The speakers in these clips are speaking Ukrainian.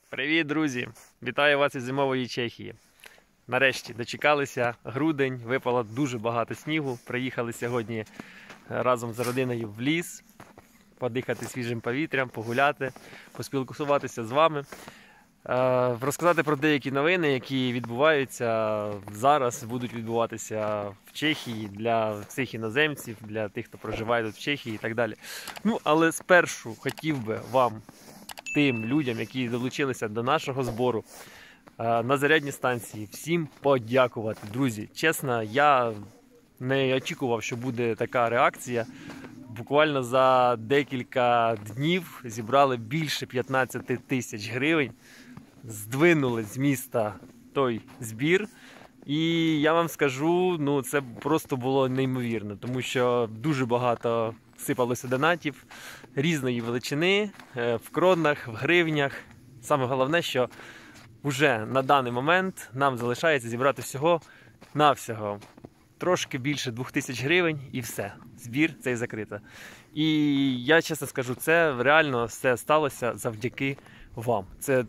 Привіт, друзі! Вітаю вас із зимової Чехії. Нарешті дочекалися, грудень, випало дуже багато снігу. Приїхали сьогодні разом з родиною в ліс, подихати свіжим повітрям, погуляти, поспілкуватися з вами, розказати про деякі новини, які відбуваються зараз, будуть відбуватися в Чехії для всіх іноземців, для тих, хто проживає тут в Чехії і так далі. Але спершу хотів би вам, тим людям, які долучилися до нашого збору на зарядні станції, всім подякувати. Друзі, чесно, я не очікував, що буде така реакція. Буквально за декілька днів зібрали більше 15 тисяч гривень, здвинули з міста той збір. І я вам скажу, це просто було неймовірно, тому що дуже багато сипалося донатів різної величини, в кронах, в гривнях. Саме головне, що вже на даний момент нам залишається зібрати всього-навсього трошки більше 2000 гривень і все. Збір цей закрито. І я чесно скажу, це реально все сталося завдяки вам. Це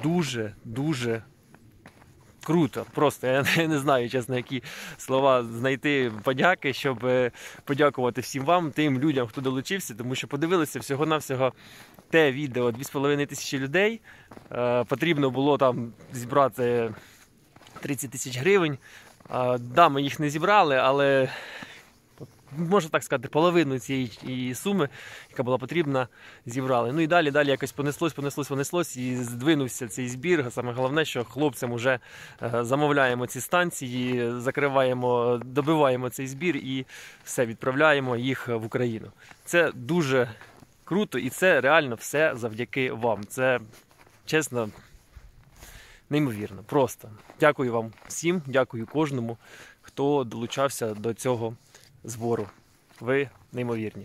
дуже круто. Просто я не знаю, чесно, які слова знайти подяки, щоб подякувати всім вам, тим людям, хто долучився, тому що подивилися всього-навсього те відео 2500 людей. Потрібно було там зібрати 30 тисяч гривень. Да, ми їх не зібрали, але можна так сказати, половину цієї суми, яка була потрібна, зібрали. І далі якось понеслось, і здвинувся цей збір. Саме головне, що хлопцям вже замовляємо ці станції, закриваємо, добиваємо цей збір і все, відправляємо їх в Україну. Це дуже круто і це реально все завдяки вам. Це, чесно, неймовірно. Просто. Дякую вам всім, дякую кожному, хто долучався до цього збору. Ви неймовірні.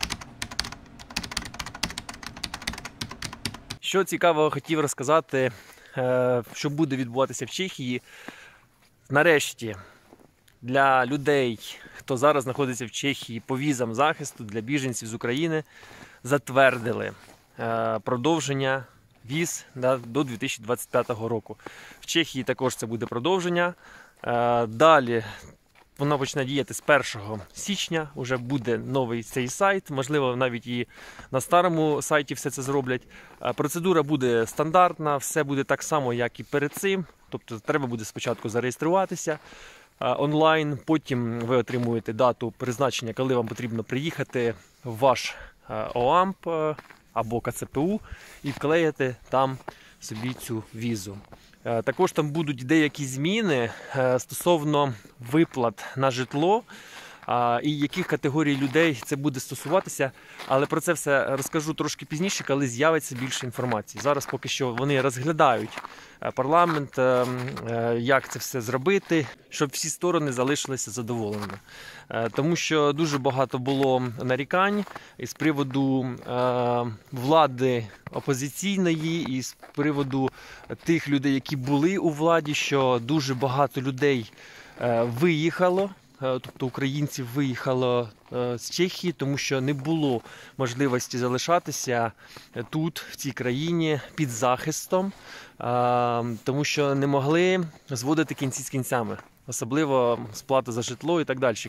Що цікавого хотів розказати, що буде відбуватися в Чехії. Нарешті, для людей, хто зараз знаходиться в Чехії по візам захисту для біженців з України, затвердили продовження віз до 2025 року. В Чехії також це буде продовження. Далі вона почне діяти з 1 січня, вже буде новий цей сайт, можливо, навіть і на старому сайті все це зроблять. Процедура буде стандартна, все буде так само, як і перед цим. Тобто треба буде спочатку зареєструватися онлайн, потім ви отримуєте дату призначення, коли вам потрібно приїхати в ваш ОАМП або КЦПУ і вклеїти там собі цю візу. Також там будуть деякі зміни стосовно виплат на житло і яких категорій людей це буде стосуватися, але про це все розкажу трошки пізніше, коли з'явиться більше інформації. Зараз поки що вони розглядають парламент, як це все зробити, щоб всі сторони залишилися задоволеними. Тому що дуже багато було нарікань із приводу влади опозиційної, і з приводу тих людей, які були у владі, що дуже багато людей виїхало. Тобто українців виїхало з Чехії, тому що не було можливості залишатися тут, в цій країні, під захистом, тому що не могли зводити кінці з кінцями. Особливо сплата за житло і так далі.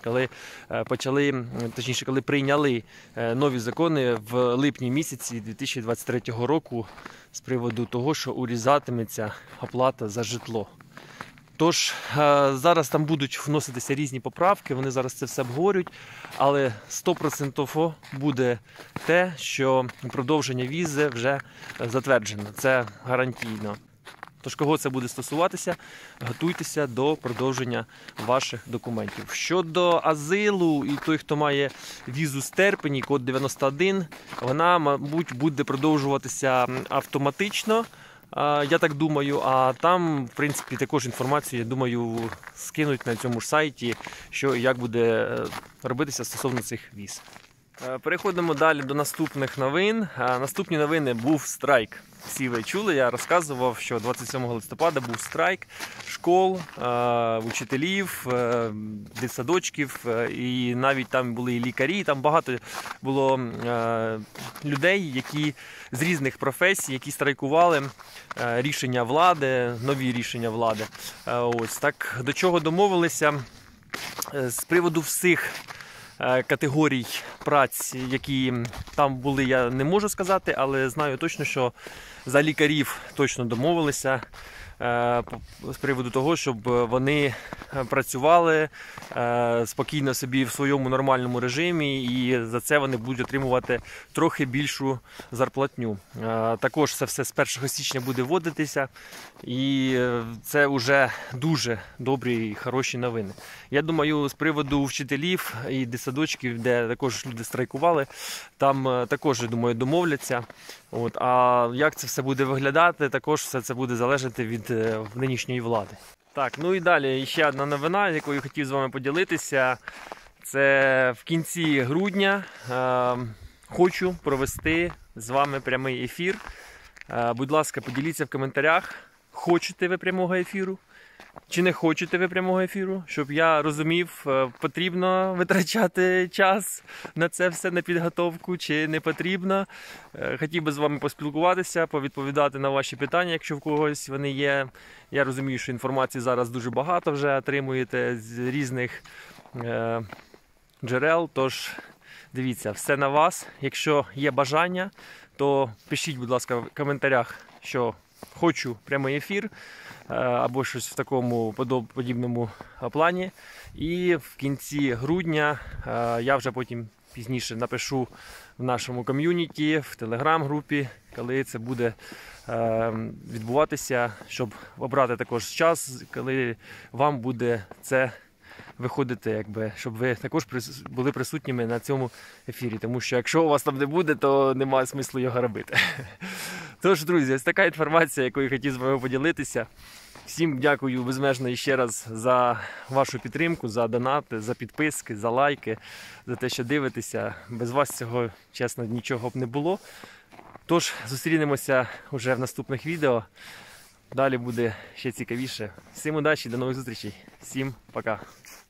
Коли прийняли нові закони в липні місяці 2023 року з приводу того, що урізатиметься оплата за житло. Тож, зараз там будуть вноситися різні поправки, вони зараз це все обговорюють, але 100% буде те, що продовження візи вже затверджено. Це гарантійно. Тож, кого це буде стосуватися, готуйтеся до продовження ваших документів. Щодо азилу і той, хто має візу з Терпені, код 91, вона, мабуть, буде продовжуватися автоматично. Я так думаю, а там, в принципі, також інформацію, я думаю, скинуть на цьому ж сайті, що і як буде робитися стосовно цих віз. Переходимо далі до наступних новин. Наступні новини був страйк. Всі ви чули, я розказував, що 27 листопада був страйк школ, учителів, дитсадочків, і навіть там були і лікарі, там багато було людей, які з різних професій, які страйкували рішення влади, нові рішення влади. Ось так, до чого домовилися з приводу всіх категорій праць, які там були, я не можу сказати, але знаю точно, що за лікарів точно домовилися з приводу того, щоб вони працювали спокійно собі в своєму нормальному режимі, і за це вони будуть отримувати трохи більшу зарплатню. Також це все з 1 січня буде вводитися, і це вже дуже добрі і хороші новини. Я думаю, з приводу вчителів і дитсадочків, де також люди страйкували, там також, думаю, домовляться. А як це все буде виглядати, також все це буде залежати від нинішньої влади. Так, ну і далі ще одна новина, якою хотів з вами поділитися. Це в кінці грудня хочу провести з вами прямий ефір. Будь ласка, поділіться в коментарях, хочете ви прямого ефіру чи не хочете ви прямого ефіру, щоб я розумів, потрібно витрачати час на це все, на підготовку, чи не потрібно. Хотів би з вами поспілкуватися, повідповідати на ваші питання, якщо в когось вони є. Я розумію, що інформації зараз дуже багато вже отримуєте з різних джерел, тож дивіться, все на вас. Якщо є бажання, то пишіть, будь ласка, в коментарях, що хочу прямий ефір, або щось в такому подібному плані. І в кінці грудня я вже потім пізніше напишу в нашому ком'юніті, в телеграм-групі, коли це буде відбуватися, щоб обрати також час, коли вам буде це виходити, щоб ви також були присутніми на цьому ефірі. Тому що якщо у вас там не буде, то немає смислу його робити. Тож, друзі, ось така інформація, якою хотів з вами поділитися. Всім дякую безмежно ще раз за вашу підтримку, за донати, за підписки, за лайки, за те, що дивитеся. Без вас цього, чесно, нічого б не було. Тож, зустрінемося вже в наступних відео. Далі буде ще цікавіше. Всім удачі, до нових зустрічей. Всім пока.